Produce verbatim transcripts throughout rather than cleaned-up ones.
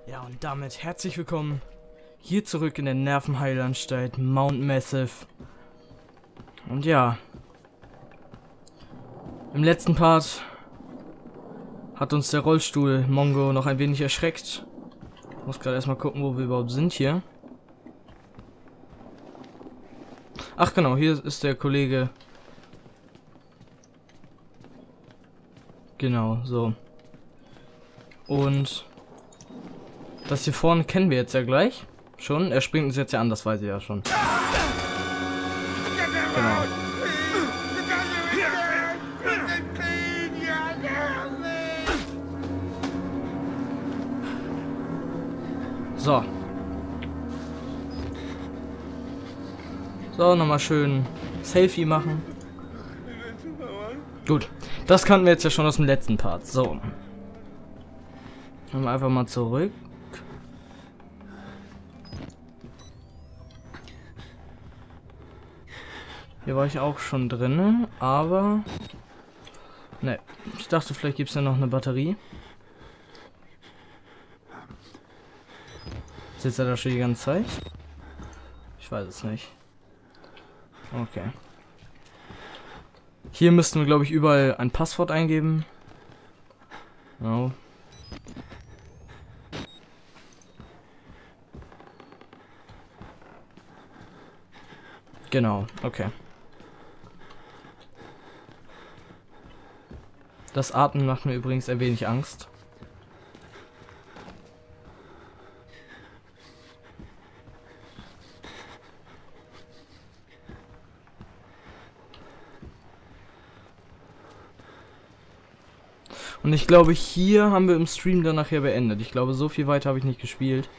Ja, und damit herzlich willkommen hier zurück in der Nervenheilanstalt Mount Massive. Und ja, im letzten Part hat uns der Rollstuhl Mongo noch ein wenig erschreckt. Ich muss gerade erstmal gucken, wo wir überhaupt sind hier. Ach genau, hier ist der Kollege. Genau, so. Und das hier vorne kennen wir jetzt ja gleich. Schon. Er springt uns jetzt ja an, das weiß ich ja schon. Genau. So. So, nochmal schön Selfie machen. Gut. Das kannten wir jetzt ja schon aus dem letzten Part. So. Dann einfach mal zurück. Hier war ich auch schon drin, aber ne, ich dachte, vielleicht gibt es ja noch eine Batterie. Sitzt er da schon die ganze Zeit? Ich weiß es nicht. Okay. Hier müssten wir, glaube ich, überall ein Passwort eingeben. Genau. Genau, okay. Das Atmen macht mir übrigens ein wenig Angst. Und ich glaube, hier haben wir im Stream dann nachher beendet. Ich glaube, so viel weiter habe ich nicht gespielt.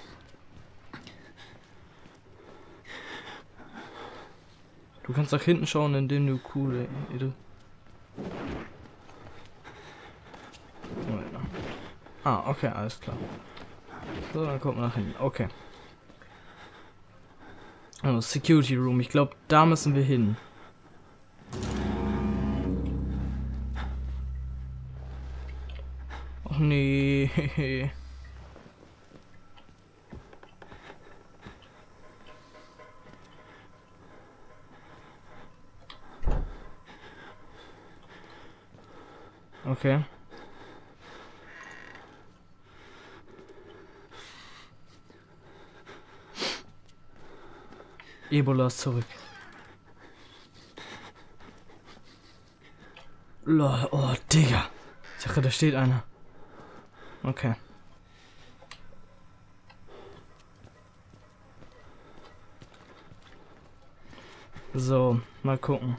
Du kannst nach hinten schauen, indem du cool... Ah, okay, alles klar. So, dann kommt man nach hinten. Okay. Also, Security Room. Ich glaube, da müssen wir hin. Ach nee. Okay. Ebola ist zurück. Lol, oh, Digga. Ich dachte, da steht einer. Okay. So, mal gucken.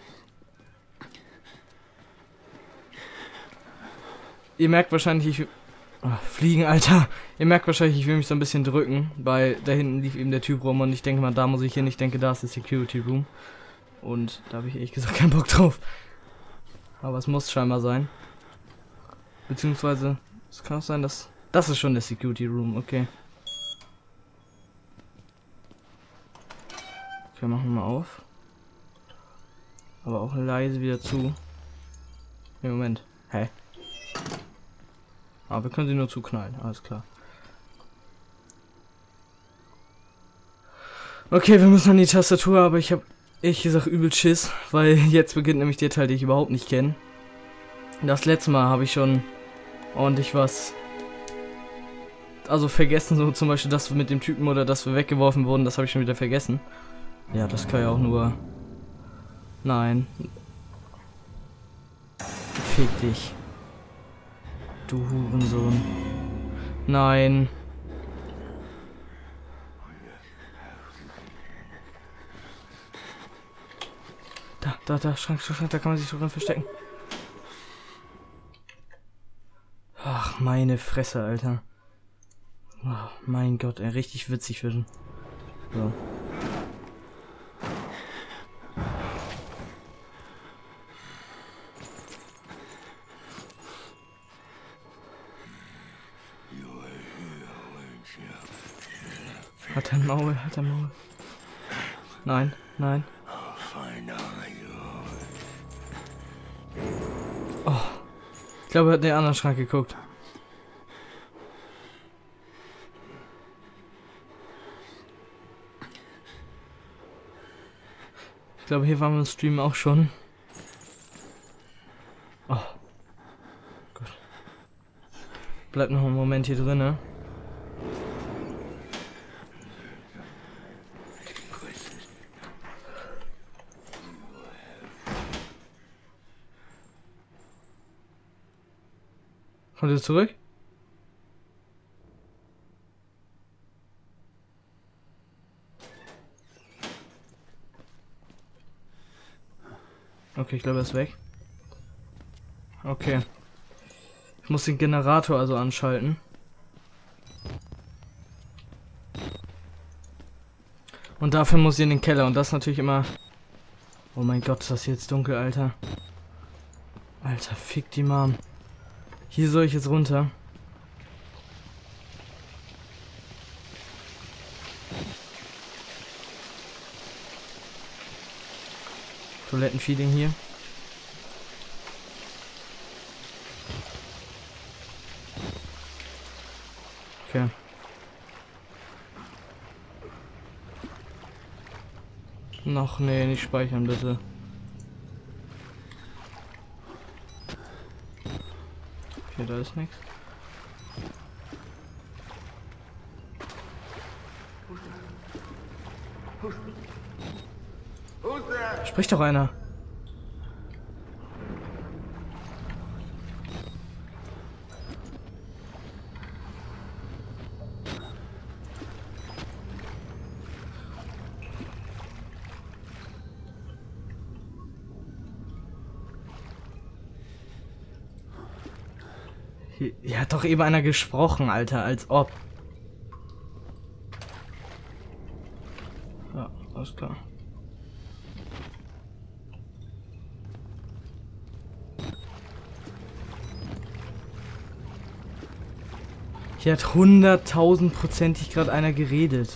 Ihr merkt wahrscheinlich, ich... Oh, Fliegen, Alter. Ihr merkt wahrscheinlich, ich will mich so ein bisschen drücken, weil da hinten lief eben der Typ rum und ich denke mal, da muss ich hin. Ich denke, da ist der Security Room. Und da habe ich ehrlich gesagt keinen Bock drauf. Aber es muss scheinbar sein. Beziehungsweise, es kann auch sein, dass... Das ist schon der Security Room, okay. Okay, machen wir mal auf. Aber auch leise wieder zu. Nee, Moment. Hä? Aber wir können sie nur zuknallen, alles klar. Okay, wir müssen an die Tastatur, aber ich habe ehrlich gesagt übel Schiss, weil jetzt beginnt nämlich der Teil, den ich überhaupt nicht kenne. Das letzte Mal habe ich schon ordentlich was, also vergessen, so zum Beispiel das mit dem Typen oder dass wir weggeworfen wurden, das habe ich schon wieder vergessen. Ja, das kann ja auch nur... Nein. Fick dich. Du Hurensohn. Nein. Da, da, da, Schrank, Schrank, da kann man sich drin verstecken. Ach, meine Fresse, Alter. Oh, mein Gott, ey, richtig witzig werden. So. Hat ein Maul, hat ein Maul. Nein, nein. Oh. Ich glaube, er hat in den anderen Schrank geguckt. glaube, hier waren wir im Stream auch schon. Oh. Gut. Bleibt noch einen Moment hier drin, ne? Kommt ihr zurück? Okay, ich glaube, er ist weg. Okay. Ich muss den Generator also anschalten. Und dafür muss ich in den Keller. Und das natürlich immer... Oh mein Gott, ist das jetzt dunkel, Alter. Alter, fick die Mom. Hier soll ich jetzt runter. Toilettenfeeling hier. Okay. Noch, nee, nicht speichern, bitte. Okay, da ist nichts. Spricht doch einer. Hier, hier hat doch eben einer gesprochen, Alter, als ob. Ja, alles klar. Hier hat hunderttausendprozentig gerade einer geredet.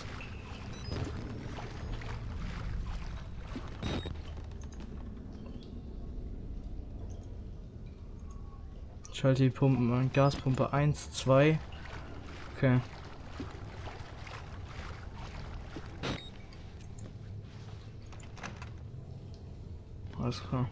Ich schalte die Pumpen an. Gaspumpe eins, zwei. Okay. Alles klar.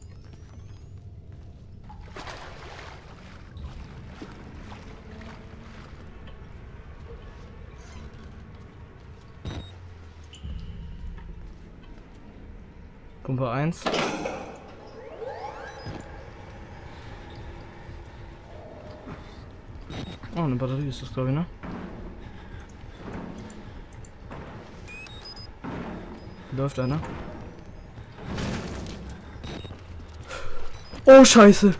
Pumpe eins. Oh, eine Batterie ist das, glaube ich, ne? Läuft einer. Oh, Scheiße!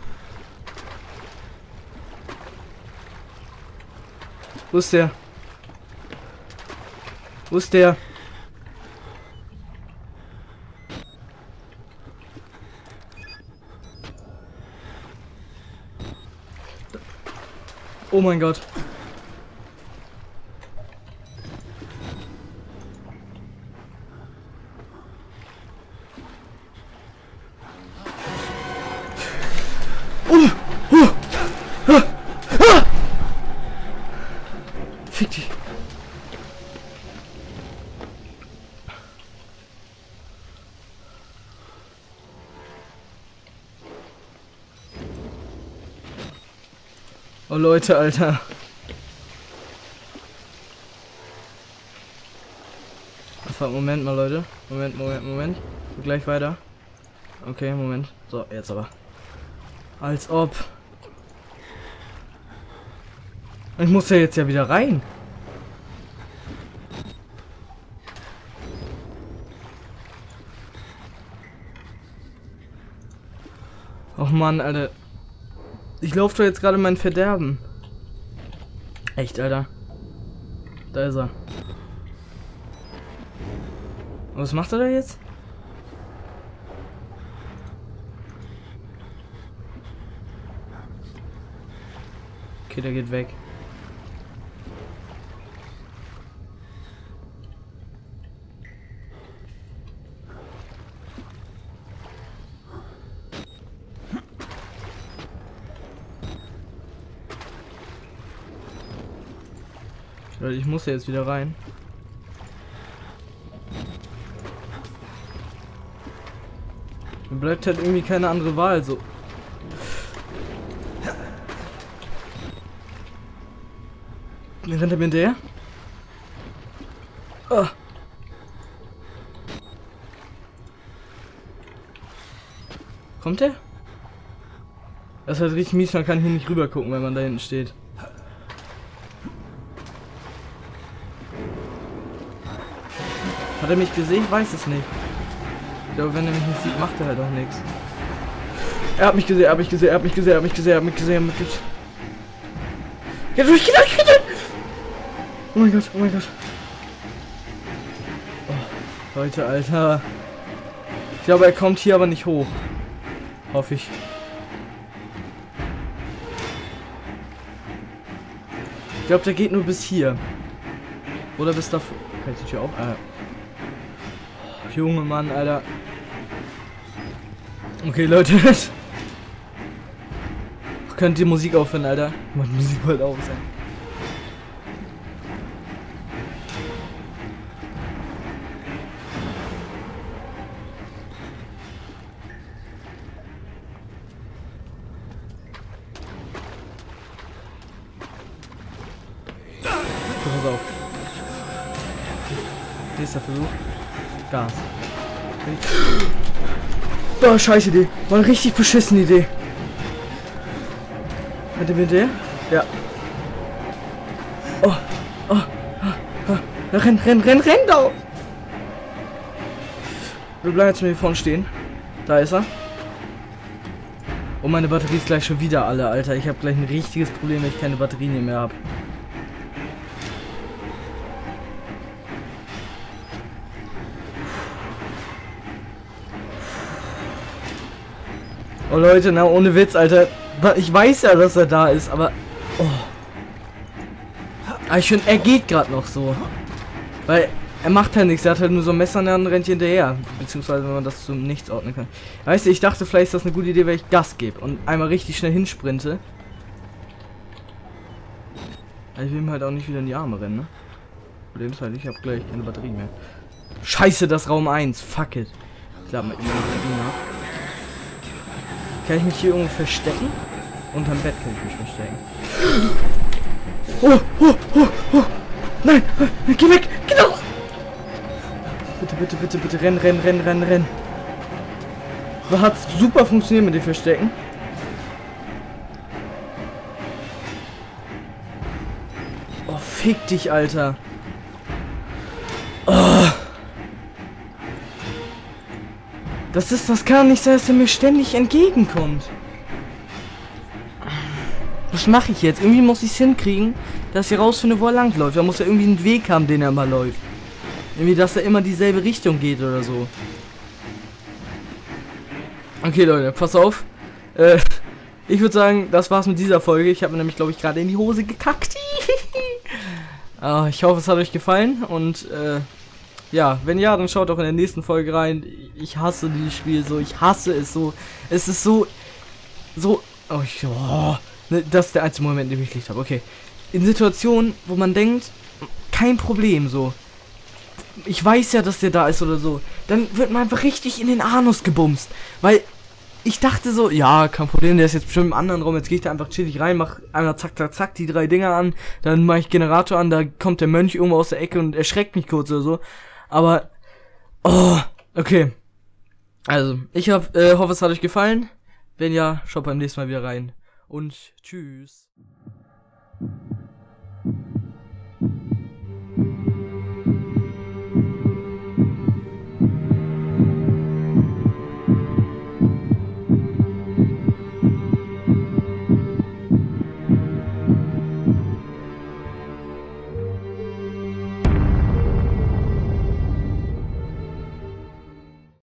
Wo ist der? Wo ist der? Oh mein Gott. Oh, oh, ah, ah. Fick dich. Oh Leute, Alter. Einfach, Moment mal, Leute. Moment, Moment, Moment. Gleich weiter. Okay, Moment. So, jetzt aber. Als ob. Ich muss ja jetzt ja wieder rein. Och Mann, Alter. Ich laufe doch jetzt gerade mein Verderben. Echt, Alter. Da ist er. Und was macht er da jetzt? Okay, der geht weg. Ich muss ja jetzt wieder rein. Mir bleibt halt irgendwie keine andere Wahl, so. Rennt er mir hinterher? Oh. Kommt er? Das ist halt richtig mies, man kann hier nicht rüber gucken, wenn man da hinten steht. Hat er mich gesehen? Ich weiß es nicht. Ich glaube, wenn er mich nicht sieht, macht er halt auch nichts. Er hat mich gesehen, er hat mich gesehen, er hat mich gesehen, er hat mich gesehen, er hat mich gesehen, er hat mich gesehen. Geh durch, geh durch, geh durch! Oh mein Gott, oh mein Gott. Oh, Leute, Alter. Ich glaube, er kommt hier aber nicht hoch. Hoffe ich. Ich glaube, der geht nur bis hier. Oder bis da. Kann ich die Tür auf? Ah. Oh, Junge Mann, Alter. Okay, Leute. Könnt ihr Musik aufhören, Alter? Macht Musik bald auf sein. Pass auf. Nächster Versuch. Gas. Oh, scheiß Idee. War eine richtig beschissene Idee. Hat er mit der? Ja. Oh, oh, oh, oh. Renn, renn, renn, renn da! Wir bleiben jetzt mal hier vorne stehen. Da ist er. Und meine Batterie ist gleich schon wieder alle, Alter. Ich habe gleich ein richtiges Problem, wenn ich keine Batterien mehr habe. Oh Leute, na ohne Witz, Alter. Ich weiß ja, dass er da ist, aber... Oh. Aber ich finde, er geht gerade noch so. Weil er macht halt nichts, er hat halt nur so ein Messer in der Hand und rennt hinterher. Beziehungsweise, wenn man das zum Nichts ordnen kann. Weißt du, ich dachte, vielleicht ist das eine gute Idee, wenn ich Gas gebe und einmal richtig schnell hinsprinte. Aber ich will ihm halt auch nicht wieder in die Arme rennen, ne? Problem ist halt, ich habe gleich keine Batterie mehr. Scheiße, das Raum eins. Fuck it. Ich lade mal immer die Batterie nach. Kann ich mich hier irgendwo verstecken? Unterm Bett kann ich mich verstecken. Oh, oh, oh, oh. Nein, geh weg, geh doch. Bitte, bitte, bitte, bitte, renn, renn, renn, renn, renn. So hat's super funktioniert mit dem Verstecken. Oh, fick dich, Alter. Oh. Das ist, das kann nicht sein, dass er mir ständig entgegenkommt. Was mache ich jetzt? Irgendwie muss ich es hinkriegen, dass ich rausfinde, wo er langläuft. Da muss er irgendwie einen Weg haben, den er mal läuft. Irgendwie, dass er immer dieselbe Richtung geht oder so. Okay, Leute, pass auf. Äh, ich würde sagen, das war's mit dieser Folge. Ich habe mir nämlich, glaube ich, gerade in die Hose gekackt. Ah, ich hoffe, es hat euch gefallen und, äh... ja, wenn ja, dann schaut auch in der nächsten Folge rein. Ich hasse dieses Spiel so, ich hasse es so. Es ist so, so, oh, ich, oh, ne, das ist der einzige Moment, in dem ich Licht habe. Okay, in Situationen, wo man denkt, kein Problem so. Ich weiß ja, dass der da ist oder so. Dann wird man einfach richtig in den Anus gebumst. Weil ich dachte so, ja, kein Problem, der ist jetzt bestimmt im anderen Raum. Jetzt gehe ich da einfach chillig rein, mach einmal zack, zack, zack, die drei Dinger an. Dann mache ich Generator an, da kommt der Mönch irgendwo aus der Ecke und erschreckt mich kurz oder so. Aber, oh, okay. Also, ich hab, äh, hoffe, es hat euch gefallen. Wenn ja, schaut beim nächsten Mal wieder rein. Und tschüss.